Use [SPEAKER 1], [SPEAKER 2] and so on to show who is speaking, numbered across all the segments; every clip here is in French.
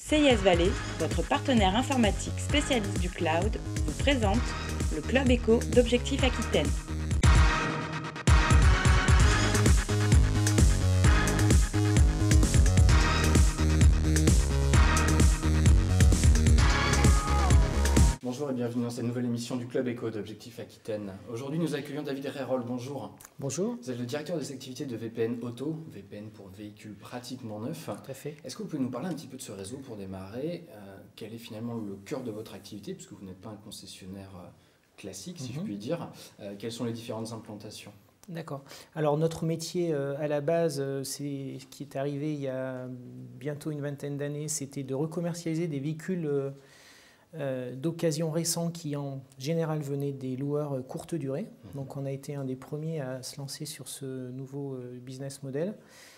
[SPEAKER 1] CIS Valley, votre partenaire informatique spécialiste du cloud, vous présente le Club Éco d'Objectif Aquitaine.
[SPEAKER 2] Bonjour et bienvenue dans cette nouvelle émission du Club Éco d'Objectif Aquitaine. Aujourd'hui, nous accueillons David Reyrol. Bonjour.
[SPEAKER 3] Bonjour.
[SPEAKER 2] Vous êtes le directeur des activités de VPN Auto, VPN pour véhicules pratiquement neufs.
[SPEAKER 3] Tout à fait.
[SPEAKER 2] Est-ce que vous pouvez nous parler un petit peu de ce réseau pour démarrer? Quel est finalement le cœur de votre activité, puisque vous n'êtes pas un concessionnaire classique, si je puis dire. Quelles sont les différentes implantations?
[SPEAKER 3] D'accord. Alors notre métier à la base, c'est ce qui est arrivé il y a bientôt une vingtaine d'années, c'était de recommercialiser des véhicules d'occasion récents qui en général venaient des loueurs courte durée. Donc on a été un des premiers à se lancer sur ce nouveau business model.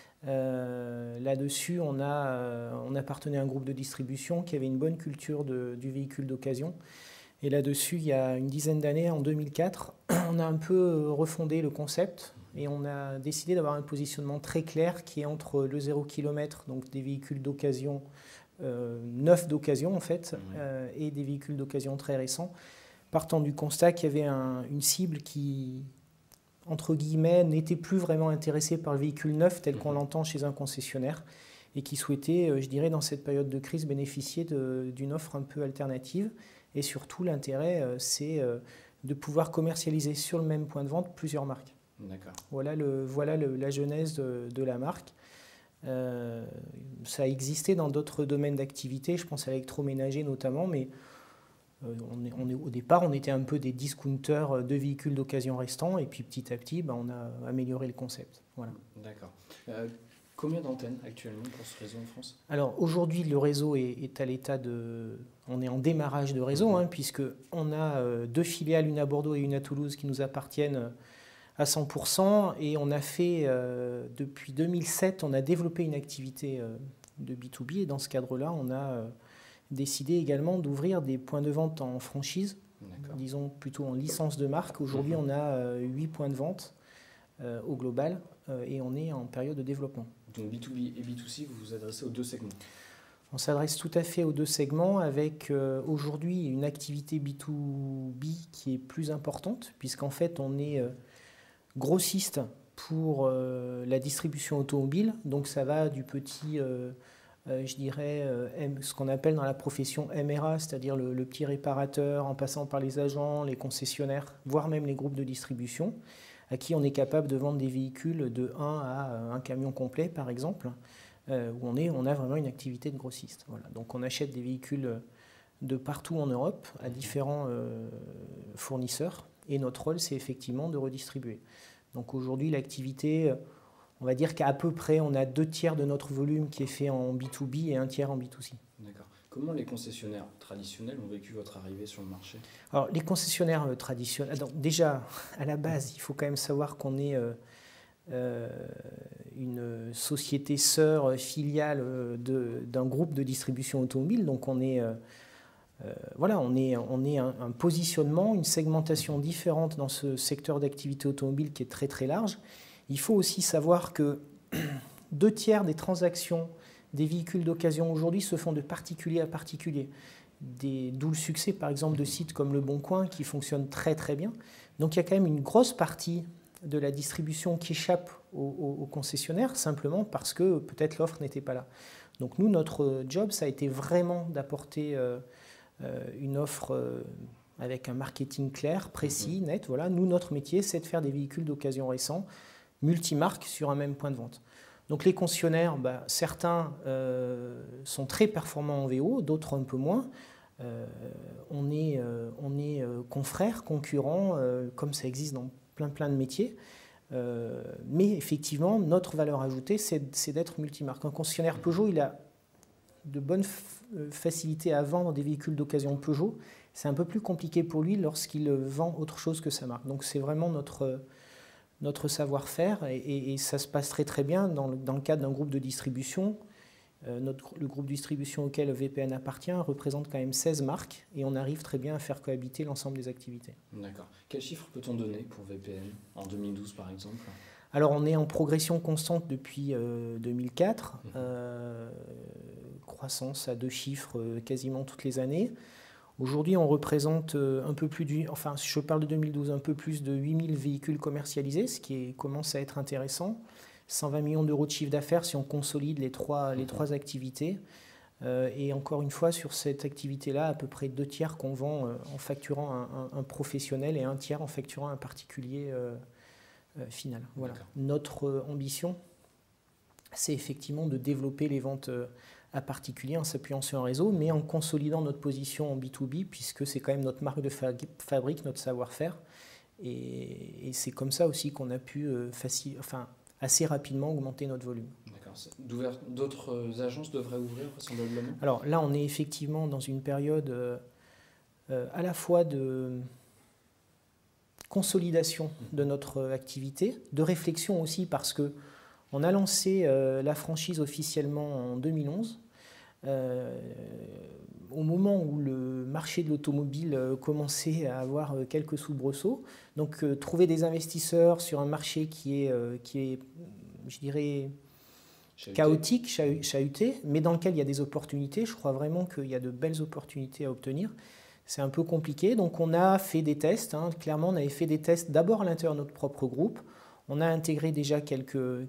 [SPEAKER 3] Là-dessus, on appartenait à un groupe de distribution qui avait une bonne culture du véhicule d'occasion. Et là-dessus, il y a une dizaine d'années, en 2004, on a un peu refondé le concept et on a décidé d'avoir un positionnement très clair qui est entre le 0 km, donc des véhicules d'occasion, neufs d'occasion en fait, et des véhicules d'occasion très récents, partant du constat qu'il y avait une cible qui, entre guillemets, n'était plus vraiment intéressée par le véhicule neuf tel qu'on l'entend chez un concessionnaire et qui souhaitait, je dirais, dans cette période de crise, bénéficier d'une offre un peu alternative. Et surtout, l'intérêt, c'est de pouvoir commercialiser sur le même point de vente plusieurs marques.
[SPEAKER 2] D'accord.
[SPEAKER 3] Voilà la genèse de la marque. Ça a existé dans d'autres domaines d'activité, je pense à l'électroménager notamment, mais au départ, on était un peu des discounters de véhicules d'occasion restants, et puis petit à petit, on a amélioré le concept. Voilà.
[SPEAKER 2] D'accord. Combien d'antennes actuellement pour ce réseau en France? Alors
[SPEAKER 3] aujourd'hui, le réseau est à l'état de... On est en démarrage de réseau, puisqu'on a deux filiales, une à Bordeaux et une à Toulouse, qui nous appartiennent à 100%. Et on a fait, depuis 2007, on a développé une activité de B2B. Et dans ce cadre-là, on a décidé également d'ouvrir des points de vente en franchise, disons plutôt en licence de marque. Aujourd'hui, on a 8 points de vente au global et on est en période de développement.
[SPEAKER 2] Donc B2B et B2C, vous vous adressez aux deux segments?
[SPEAKER 3] On s'adresse tout à fait aux deux segments avec aujourd'hui une activité B2B qui est plus importante puisqu'en fait on est grossiste pour la distribution automobile. Donc ça va du petit, je dirais, ce qu'on appelle dans la profession MRA, c'est-à-dire le petit réparateur en passant par les agents, les concessionnaires, voire même les groupes de distribution, à qui on est capable de vendre des véhicules de 1 à un camion complet, par exemple, où on a vraiment une activité de grossiste. Voilà. Donc on achète des véhicules de partout en Europe à différents fournisseurs, et notre rôle, c'est effectivement de redistribuer. Donc aujourd'hui, l'activité, on va dire qu'à peu près, on a 2/3 de notre volume qui est fait en B2B et 1/3 en B2C.
[SPEAKER 2] D'accord. Comment les concessionnaires traditionnels ont vécu votre arrivée sur le marché?
[SPEAKER 3] Alors, les concessionnaires traditionnels, déjà, à la base, il faut quand même savoir qu'on est une société sœur filiale d'un groupe de distribution automobile. Donc, on est un positionnement, une segmentation différente dans ce secteur d'activité automobile qui est très, très large. Il faut aussi savoir que 2/3 des transactions des véhicules d'occasion aujourd'hui se font de particulier à particulier. D'où le succès, par exemple, de sites comme Le Bon Coin qui fonctionnent très très bien. Donc il y a quand même une grosse partie de la distribution qui échappe aux concessionnaires, simplement parce que peut-être l'offre n'était pas là. Donc nous, notre job, ça a été vraiment d'apporter une offre avec un marketing clair, précis, net. Voilà. Nous, notre métier, c'est de faire des véhicules d'occasion récents, multimarques, sur un même point de vente. Donc les concessionnaires, certains sont très performants en VO, d'autres un peu moins. On est confrères, concurrents, comme ça existe dans plein de métiers. Mais effectivement, notre valeur ajoutée, c'est d'être multimarque. Un concessionnaire Peugeot, il a de bonnes facilités à vendre des véhicules d'occasion Peugeot. C'est un peu plus compliqué pour lui lorsqu'il vend autre chose que sa marque. Donc c'est vraiment notre savoir-faire et ça se passe très très bien dans le cadre d'un groupe de distribution. Le groupe de distribution auquel VPN appartient représente quand même 16 marques et on arrive très bien à faire cohabiter l'ensemble des activités.
[SPEAKER 2] D'accord. Quel chiffre peut-on donner pour VPN en 2012 par exemple?
[SPEAKER 3] Alors, on est en progression constante depuis 2004, croissance à 2 chiffres quasiment toutes les années. Aujourd'hui, on représente un peu plus enfin, si je parle de 2012, un peu plus de 8000 véhicules commercialisés, ce qui commence à être intéressant. 120 millions d'euros de chiffre d'affaires si on consolide les trois activités. Et encore une fois, sur cette activité-là, à peu près 2 tiers qu'on vend en facturant un professionnel et 1 tiers en facturant un particulier final. Voilà. Notre ambition, c'est effectivement de développer les ventes à particulier en s'appuyant sur un réseau, mais en consolidant notre position en B2B, puisque c'est quand même notre marque de fabrique, notre savoir-faire. Et c'est comme ça aussi qu'on a pu assez rapidement augmenter notre volume.
[SPEAKER 2] D'autres agences devraient ouvrir vraisemblablement?
[SPEAKER 3] Alors là, on est effectivement dans une période à la fois de consolidation de notre activité, de réflexion aussi, parce qu'on a lancé la franchise officiellement en 2011. Au moment où le marché de l'automobile commençait à avoir quelques soubresauts. Donc trouver des investisseurs sur un marché qui est je dirais, chaotique, chahuté, mais dans lequel il y a des opportunités. Je crois vraiment qu'il y a de belles opportunités à obtenir. C'est un peu compliqué, donc on a fait des tests. Clairement, on avait fait des tests d'abord à l'intérieur de notre propre groupe. On a intégré déjà quelques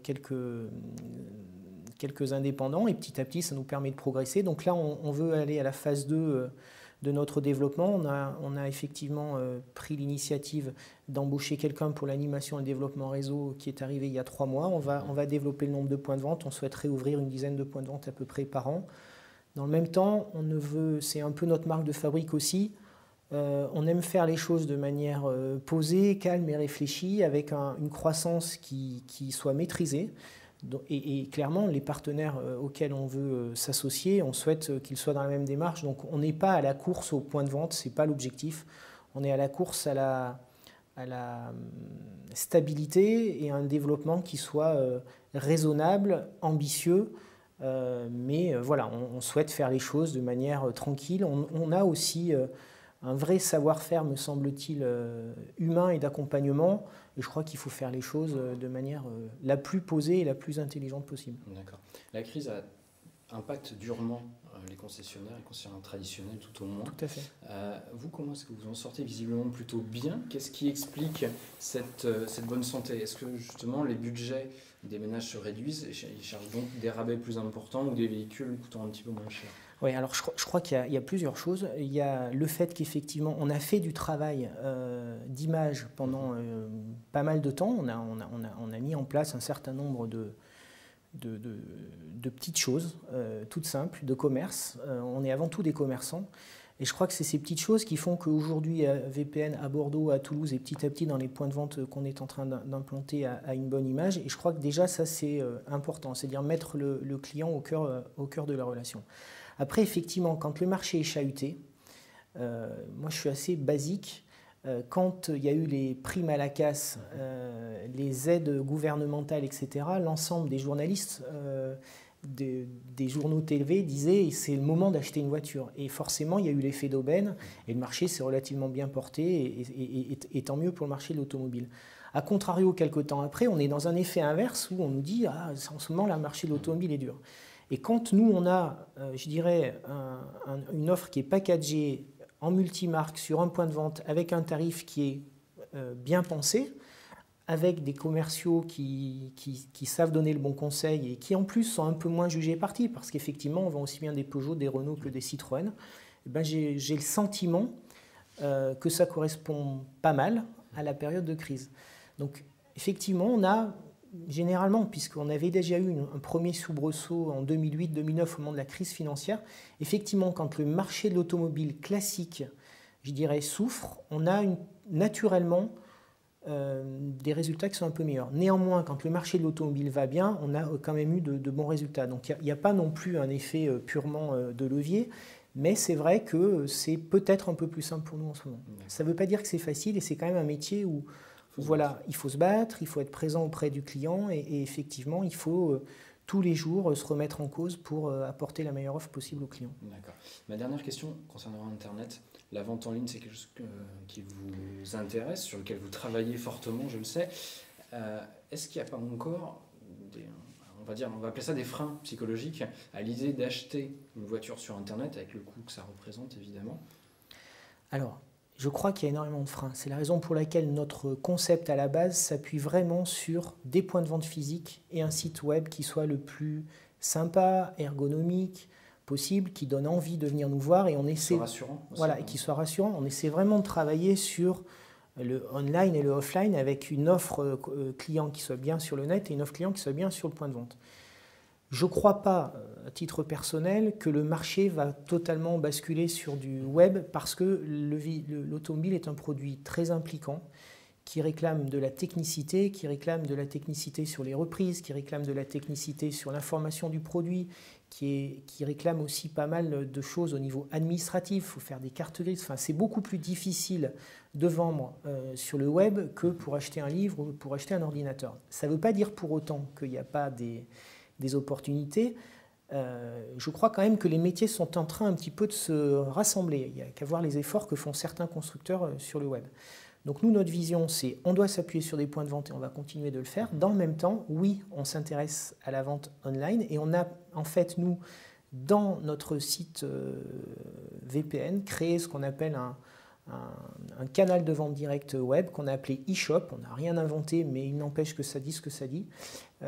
[SPEAKER 3] indépendants et petit à petit, ça nous permet de progresser. Donc là, on veut aller à la phase 2 de notre développement. On a effectivement pris l'initiative d'embaucher quelqu'un pour l'animation et le développement réseau qui est arrivé il y a 3 mois. On va développer le nombre de points de vente. On souhaiterait ouvrir une dizaine de points de vente à peu près par an. Dans le même temps, c'est un peu notre marque de fabrique aussi. On aime faire les choses de manière posée, calme et réfléchie, avec une croissance qui soit maîtrisée. Et clairement, les partenaires auxquels on veut s'associer, on souhaite qu'ils soient dans la même démarche. Donc on n'est pas à la course au point de vente, ce n'est pas l'objectif. On est à la course à la stabilité et à un développement qui soit raisonnable, ambitieux. Mais voilà, on souhaite faire les choses de manière tranquille. On a aussi un vrai savoir-faire, me semble-t-il, humain et d'accompagnement. Et je crois qu'il faut faire les choses de manière la plus posée et la plus intelligente possible.
[SPEAKER 2] D'accord. La crise impacte durement les concessionnaires traditionnels tout au moins.
[SPEAKER 3] Tout à fait.
[SPEAKER 2] Vous, comment est-ce que vous en sortez visiblement plutôt bien? Qu'est-ce qui explique cette bonne santé? Est-ce que justement les budgets des ménages se réduisent et ils cherchent donc des rabais plus importants ou des véhicules coûtant un petit peu moins cher?
[SPEAKER 3] Oui, alors je crois qu'il y a plusieurs choses. Il y a le fait qu'effectivement, on a fait du travail d'image pendant pas mal de temps. On a mis en place un certain nombre de petites choses, toutes simples, de commerce. On est avant tout des commerçants. Et je crois que c'est ces petites choses qui font qu'aujourd'hui, VPN à Bordeaux, à Toulouse et petit à petit dans les points de vente qu'on est en train d'implanter à une bonne image. Et je crois que déjà, ça, c'est important, c'est-à-dire mettre le client au cœur de la relation. Après, effectivement, quand le marché est chahuté, moi je suis assez basique. Quand il y a eu les primes à la casse, les aides gouvernementales, etc., l'ensemble des journalistes des journaux TV disaient c'est le moment d'acheter une voiture. Et forcément, il y a eu l'effet d'aubaine et le marché s'est relativement bien porté et tant mieux pour le marché de l'automobile. A contrario, quelques temps après, on est dans un effet inverse où on nous dit en ce moment, là, le marché de l'automobile est dur. Et quand nous, on a, je dirais, une offre qui est packagée en multimarque sur un point de vente avec un tarif qui est bien pensé, avec des commerciaux qui savent donner le bon conseil et qui en plus sont un peu moins jugés partis, parce qu'effectivement, on vend aussi bien des Peugeot, des Renault que des Citroën, et ben j'ai le sentiment que ça correspond pas mal à la période de crise. Donc effectivement, on a généralement, puisqu'on avait déjà eu un premier soubresaut en 2008-2009 au moment de la crise financière, effectivement, quand le marché de l'automobile classique, je dirais, souffre, on a naturellement des résultats qui sont un peu meilleurs. Néanmoins, quand le marché de l'automobile va bien, on a quand même eu de bons résultats. Donc il n'y a pas non plus un effet purement de levier, mais c'est vrai que c'est peut-être un peu plus simple pour nous en ce moment. Ça ne veut pas dire que c'est facile et c'est quand même un métier où voilà, il faut se battre, il faut être présent auprès du client et effectivement, il faut tous les jours se remettre en cause pour apporter la meilleure offre possible au client.
[SPEAKER 2] D'accord. Ma dernière question concernant Internet. La vente en ligne, c'est quelque chose qui vous intéresse, sur lequel vous travaillez fortement, je le sais. est-ce qu'il n'y a pas encore on va appeler ça des freins psychologiques à l'idée d'acheter une voiture sur Internet avec le coût que ça représente évidemment?
[SPEAKER 3] Alors, je crois qu'il y a énormément de freins. C'est la raison pour laquelle notre concept à la base s'appuie vraiment sur des points de vente physiques et un site web qui soit le plus sympa, ergonomique possible, qui donne envie de venir nous voir et on essaie,
[SPEAKER 2] rassurant aussi,
[SPEAKER 3] voilà, et qui soit rassurant. On essaie vraiment de travailler sur le online et le offline avec une offre client qui soit bien sur le net et une offre client qui soit bien sur le point de vente. Je ne crois pas, à titre personnel, que le marché va totalement basculer sur du web parce que l'automobile est un produit très impliquant qui réclame de la technicité, sur les reprises, qui réclame de la technicité sur l'information du produit, qui réclame aussi pas mal de choses au niveau administratif. Il faut faire des cartes grises. Enfin, c'est beaucoup plus difficile de vendre sur le web que pour acheter un livre ou pour acheter un ordinateur. Ça ne veut pas dire pour autant qu'il n'y a pas des opportunités. Je crois quand même que les métiers sont en train un petit peu de se rassembler. Il n'y a qu'à voir les efforts que font certains constructeurs sur le web. Donc nous, notre vision, c'est on doit s'appuyer sur des points de vente et on va continuer de le faire. Dans le même temps, oui, on s'intéresse à la vente online et on a en fait, nous, dans notre site VPN, créé ce qu'on appelle un canal de vente directe web qu'on a appelé e-shop. On n'a rien inventé, mais il n'empêche que ça dit ce que ça dit.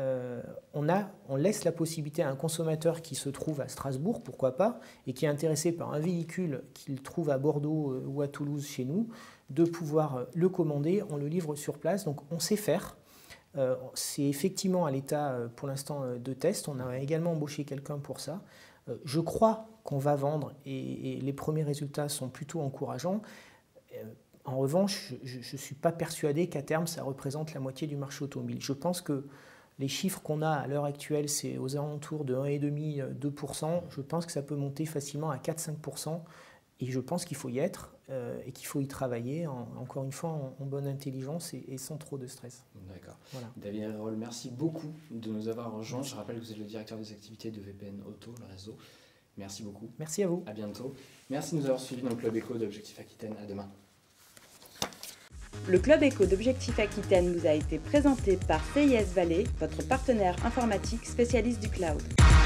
[SPEAKER 3] On laisse la possibilité à un consommateur qui se trouve à Strasbourg, pourquoi pas, et qui est intéressé par un véhicule qu'il trouve à Bordeaux ou à Toulouse chez nous, de pouvoir le commander, on le livre sur place. Donc on sait faire. C'est effectivement à l'état pour l'instant de test. On a également embauché quelqu'un pour ça. Je crois qu'on va vendre et les premiers résultats sont plutôt encourageants. En revanche, je ne suis pas persuadé qu'à terme, ça représente la moitié du marché automobile. Je pense que les chiffres qu'on a à l'heure actuelle, c'est aux alentours de 1,5-2%. Je pense que ça peut monter facilement à 4-5%. Et je pense qu'il faut y être et qu'il faut y travailler, encore une fois, en bonne intelligence et sans trop de stress.
[SPEAKER 2] D'accord.
[SPEAKER 3] Voilà.
[SPEAKER 2] David Rérol, merci beaucoup de nous avoir rejoints. Je rappelle que vous êtes le directeur des activités de VPN Auto, le réseau. Merci beaucoup.
[SPEAKER 3] Merci à vous.
[SPEAKER 2] À bientôt. Merci de nous avoir suivis dans le Club Éco d'Objectif Aquitaine. À demain.
[SPEAKER 1] Le Club Éco d'Objectif Aquitaine vous a été présenté par CIS Valais, votre partenaire informatique spécialiste du cloud.